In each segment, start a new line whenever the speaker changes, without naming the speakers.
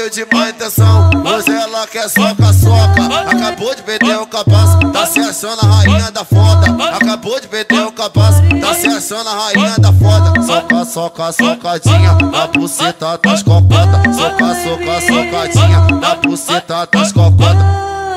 veio de má intenção, hoje ela quer soca. Acabou de perder o capaz, tá se achando a rainha da foda. Acabou de perder o capaz, tá se achando a rainha da foda. Socadinha, na buceta das cocotas. Socadinha, na buceta das cocotas.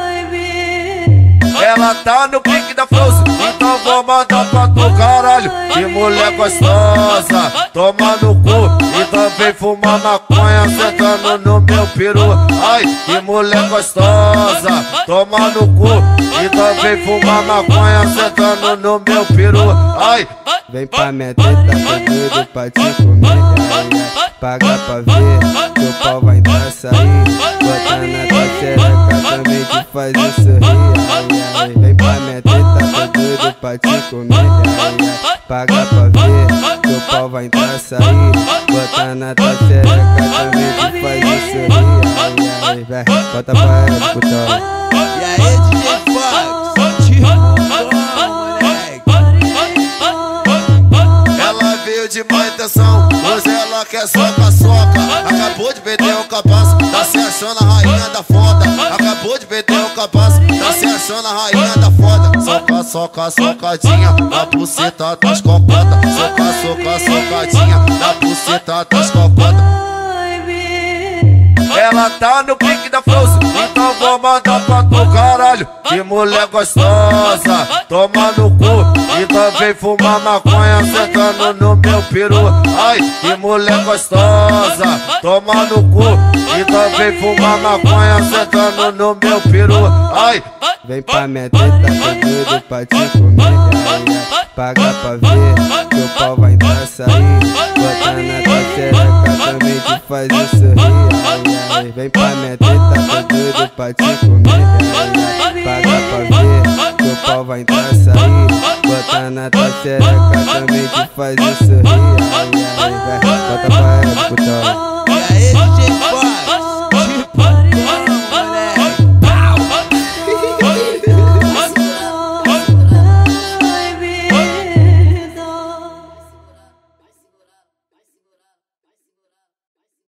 Ela tá no pique da Frozen, então vou mandar pra tu, caralho. Que mulher gostosa, toma no cu. Então vem fumar maconha, sentando no meu peru. Ai, que mulher gostosa, toma no cu. Então vem fumar maconha, sentando no meu peru. Ai,
vem pra minha teta, tô doido pra te comer. Paga pra ver, teu pau vai entrar, sair. Bota na tua xereca, também te faz eu sorrir. Vem pra minha teta, tô doido pra te comer. Paga pra ver, teu pau vai entrar, sair. Bota na tua xereca, também te faz eu sorrir. Vai, bota pra ela, putão.
E aí, DJ Fox, te moleque.
ela veio de má intenção, hoje ela quer soca. Acabou de perder o capaz, tá se achando a rainha da foda. Acabou de perder o capaz, tá se achando a rainha da foda. Socadinha, na buceta das cocotas. Socadinha, na buceta das cocotas. Ela tá no pique da Frozen, então vou mandar pra tu, caralho. Que mulher gostosa, toma no cu. Então vem fumar maconha, sentando no meu peru. Ai, que mulher gostosa, toma no cu. Então vem fumar maconha, sentando no meu peru. Ai,
vem pra minha teta, tô doido pra te comer. Paga pra ver, teu pau vai entrar, sair. Bota na tua xereca, também te faz eu sorrir. Vem pra minha teta, tô doido pra te comer. Paga pra ver, teu pau vai entrar, sair. Bota na tua xereca, também te faz eu sorrir. Vai, bota pra ela, putão.
E aí, DJ Fox.